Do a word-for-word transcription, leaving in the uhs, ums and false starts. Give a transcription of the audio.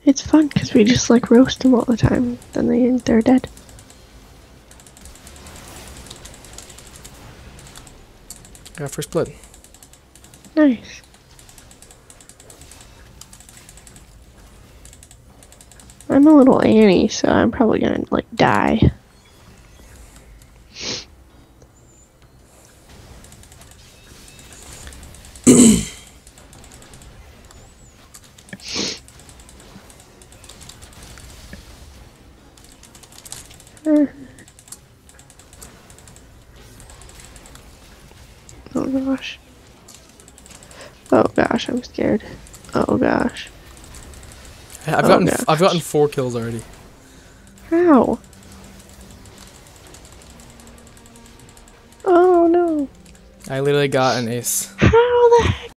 It's fun because we just like roast them all the time. Then they they're dead. Got first blood. Nice. I'm a little Annie, so I'm probably gonna like die. Oh gosh. Oh gosh, I'm scared. Oh gosh. I've Oh, gotten gosh. I've gotten four kills already. How? Oh no. I literally got an ace. How the heck?